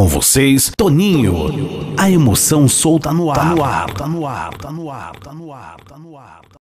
Com vocês, Toninho. A emoção solta no ar. Tá no ar, tá no ar, tá no ar, tá no ar, tá no ar.